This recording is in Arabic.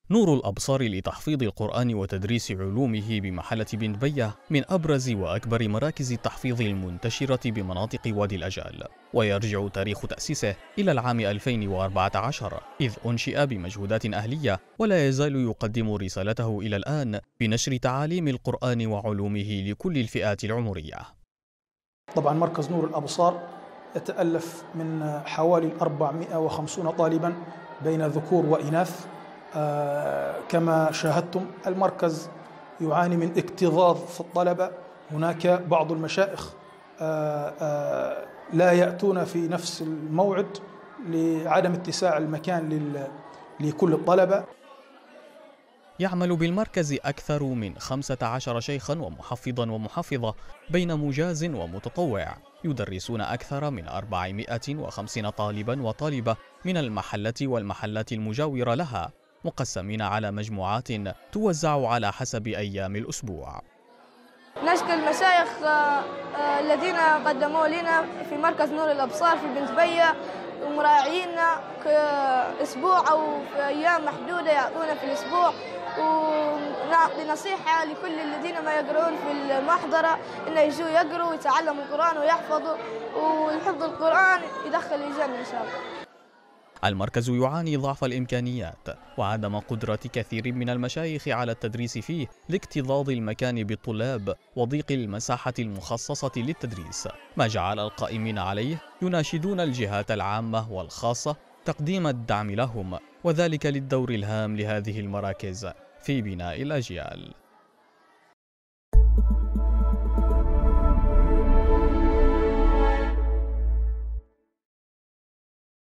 نور الأبصار لتحفيظ القرآن وتدريس علومه بمحلة بن بية من أبرز وأكبر مراكز التحفيظ المنتشرة بمناطق وادي الأجال، ويرجع تاريخ تأسيسه إلى العام 2014 إذ أنشئ بمجهودات أهلية، ولا يزال يقدم رسالته إلى الآن بنشر تعاليم القرآن وعلومه لكل الفئات العمرية. طبعا مركز نور الأبصار يتألف من حوالي 450 طالبا بين ذكور وإناث. كما شاهدتم المركز يعاني من اكتظاظ في الطلبة. هناك بعض المشايخ لا يأتون في نفس الموعد لعدم اتساع المكان لكل الطلبة. يعمل بالمركز أكثر من 15 شيخا ومحفظا ومحفظة بين مجاز ومتطوع، يدرسون أكثر من 450 طالبا وطالبة من المحلة والمحلات المجاورة لها، مقسمين على مجموعات توزع على حسب أيام الأسبوع. نشكر المشايخ الذين قدموا لنا في مركز نور الأبصار في بنت بية، ومراعينا كأسبوع أو في أيام محدودة يعطونا في الأسبوع، ونعطي نصيحة لكل الذين ما يقرؤون في المحضرة إنه يجوا يقرؤوا ويتعلموا القرآن ويحفظوا، والحفظ القرآن يدخل الجنة إن شاء الله. المركز يعاني ضعف الإمكانيات وعدم قدرة كثير من المشايخ على التدريس فيه لاكتظاظ المكان بالطلاب وضيق المساحة المخصصة للتدريس، ما جعل القائمين عليه يناشدون الجهات العامة والخاصة تقديم الدعم لهم، وذلك للدور الهام لهذه المراكز في بناء الأجيال.